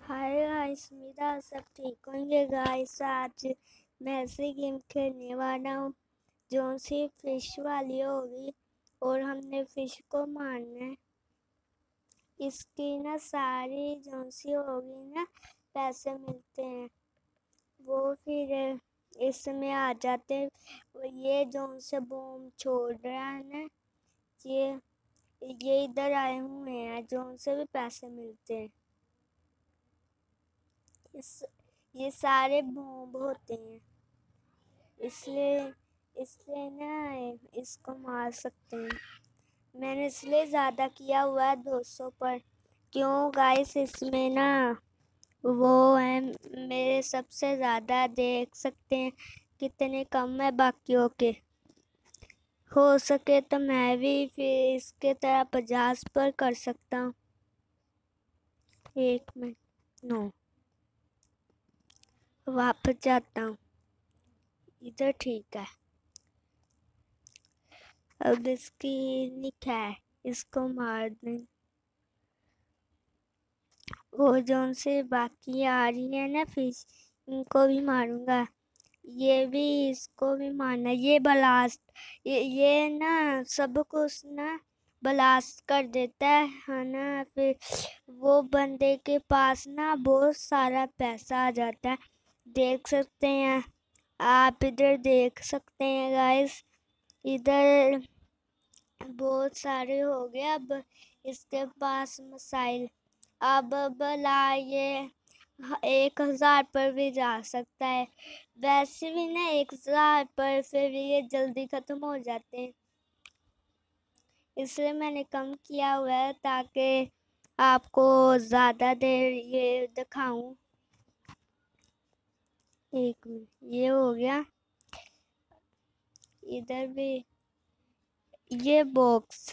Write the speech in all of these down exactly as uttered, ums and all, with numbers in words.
Hi guys, मेरा सब ठीक होंगे गाइस। आज मैं ऐसे गेम खेलने वाला हूँ जो सी फिश वाली होगी और हमने फिश को मारना है। इसकी ना सारी जो सी होगी ना पैसे मिलते हैं, वो फिर इसमें आ जाते हैं। ये जो से बॉम्ब छोड़ रहा है ना, ये ये इधर आए हुए हैं जो से भी पैसे मिलते हैं। इस ये सारे बॉम्ब होते हैं, इसलिए इसलिए ना इसको मार सकते हैं। मैंने इसलिए ज़्यादा किया हुआ है दो सौ पर। क्यों गाइस, इसमें ना वो है मेरे सबसे ज़्यादा, देख सकते हैं कितने कम है बाकियों के। हो सके तो मैं भी फिर इसके तरह पचास पर कर सकता हूँ। एक मिनट, नो, वापस जाता हूँ, इधर ठीक है। अब इसकी निक है, इसको मार दें। वो जोन से बाकी आ रही है ना फिश, इनको भी मारूंगा। ये भी, इसको भी मारना। ये ब्लास्ट, ये, ये ना सब कुछ ना ब्लास्ट कर देता है है ना। फिर वो बंदे के पास ना बहुत सारा पैसा आ जाता है, देख सकते हैं आप। इधर देख सकते हैं गाइस, इधर बहुत सारे हो गए। अब इसके पास मिसाइल, अब भला ये एक हजार पर भी जा सकता है। वैसे भी ना एक हजार पर फिर ये जल्दी खत्म हो जाते हैं, इसलिए मैंने कम किया हुआ है ताकि आपको ज़्यादा देर ये दिखाऊं। एक मिनट, ये हो गया। इधर भी ये बॉक्स,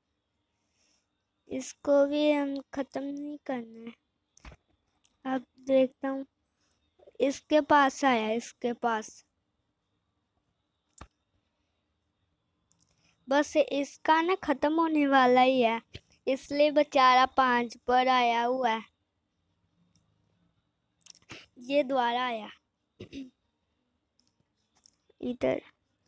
इसको भी हम ख़त्म नहीं करना है। अब देखता हूँ, इसके पास आया, इसके पास बस इसका ना ख़त्म होने वाला ही है, इसलिए बेचारा पाँच पर आया हुआ है। ये दोबारा आया इधर,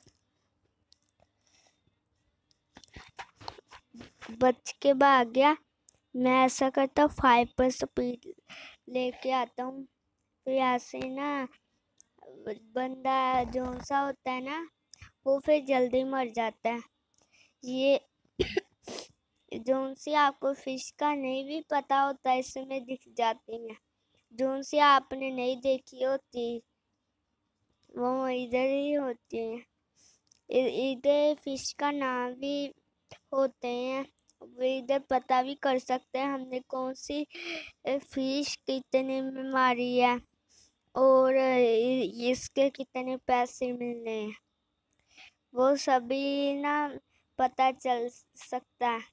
बच के भाग गया। मैं ऐसा करता हूँ, फाइव पर स्पीड लेके आता हूँ। फिर ऐसे ना बंदा जो सा होता है ना, वो फिर जल्दी मर जाता है। ये जोन सी आपको फिश का नहीं भी पता होता, इसमें दिख जाती है। जोन सी आपने नहीं देखी होती वो इधर ही होती है। इधर फिश का नाम भी होते हैं, इधर पता भी कर सकते हैं हमने कौन सी फिश कितने में मारी है और इसके कितने पैसे मिलने हैं, वो सभी ना पता चल सकता है।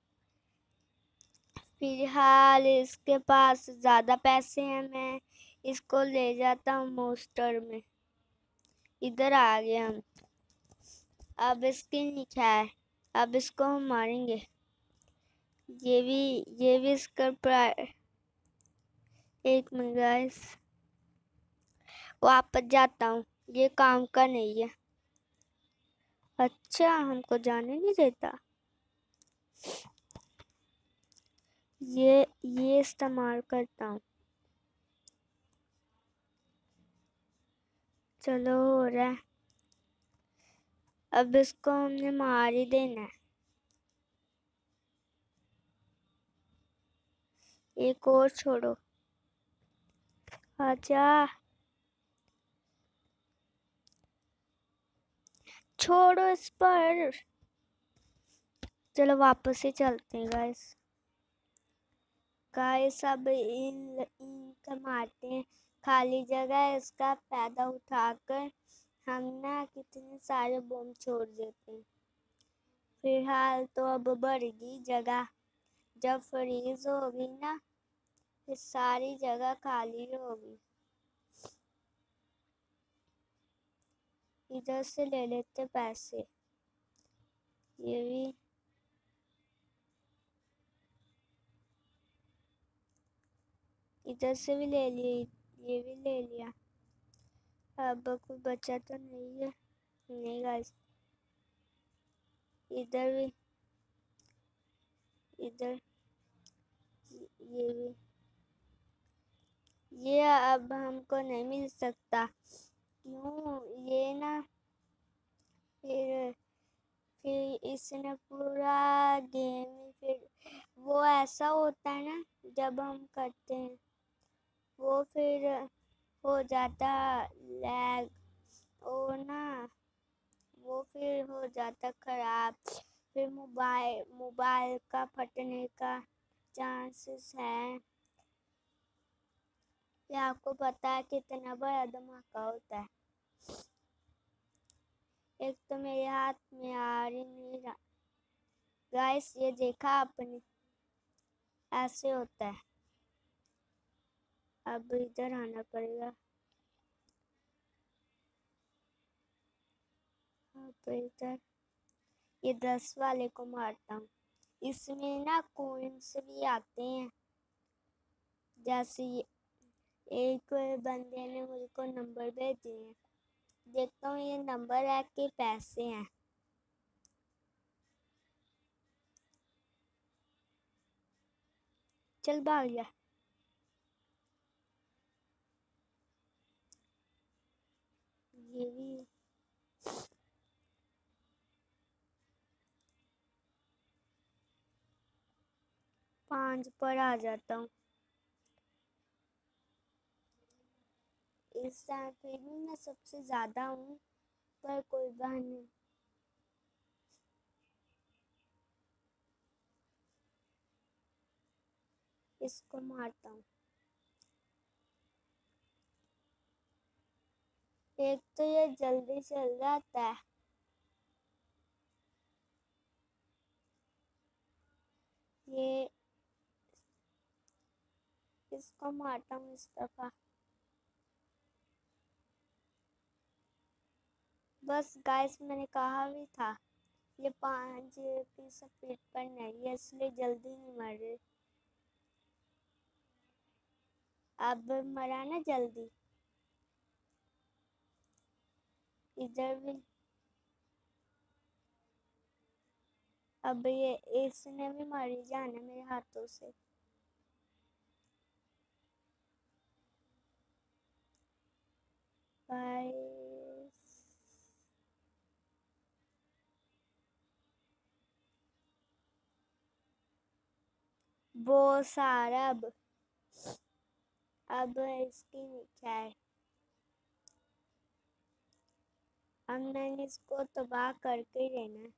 फिलहाल इसके पास ज़्यादा पैसे हैं, मैं इसको ले जाता हूँ मोस्टर में। इधर आ गए हम। अब इसकी नीचे है, अब इसको हम मारेंगे। ये भी ये भी इसका प्राय एक मिनट गाइस, वापस जाता हूँ, ये काम का नहीं है। अच्छा, हमको जाने नहीं देता। ये ये इस्तेमाल करता हूँ। चलो, हो रहा है। अब इसको हमने मार ही देना है। एक और छोड़ो, आजा, छोड़ो इस पर। चलो वापस ही चलते हैं गाइस। गाइस अब इन इनका मारते हैं, खाली जगह है, इसका फायदा उठाकर हम ना कितने सारे बम छोड़ देते हैं। फिलहाल तो अब बढ़ेगी जगह, जब फ्रीज होगी ना फिर सारी जगह खाली होगी। इधर से ले लेते पैसे, ये भी। इधर से भी ले लिए, ये भी ले लिया। अब कोई बचा तो नहीं है। नहीं गाइस, इधर भी, इधर ये भी, ये अब हमको नहीं मिल सकता। क्यों? ये ना फिर फिर इसने पूरा गेम ही फिर वो ऐसा होता है ना, जब हम करते हैं वो फिर हो जाता लैग, ओ ना वो फिर हो जाता खराब, फिर मोबाइल मोबाइल का फटने का चांसेस है। ये आपको पता है कितना बड़ा धमाका होता है। एक तो मेरे हाथ में आ रही नहीं रहा गाइस, ये देखा आपने, ऐसे होता है। अब इधर आना पड़ेगा। अब इधर ये दस वाले को मारता हूँ। इसमें ना कोइंस भी आते हैं। जैसे ये एक बंदे ने मुझको नंबर भेजे हैं, देखता हूँ ये नंबर है कि पैसे हैं। चल भाग जा। ये भी पांच पर आ जाता हूँ। इस टाइम फिर भी मैं सबसे ज्यादा हूँ, पर कोई बात नहीं। इसको मारता हूँ। एक तो ये जल्दी चल जाता है। ये इसको मारता हूँ इस दफा। बस गाइस, मैंने कहा भी था ये पांच की स्पीड पर नहीं है, इसलिए जल्दी नहीं मर रहे। अब मरा ना जल्दी। इधर भी। अब ये इसने भी मर ही जाना मेरे हाथों से। गाइस, वो सारा अब अब इसकी क्या है, अब मैंने इसको तबाह करके ही रहना है।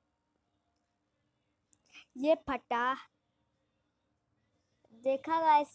ये फटा, देखा गाइस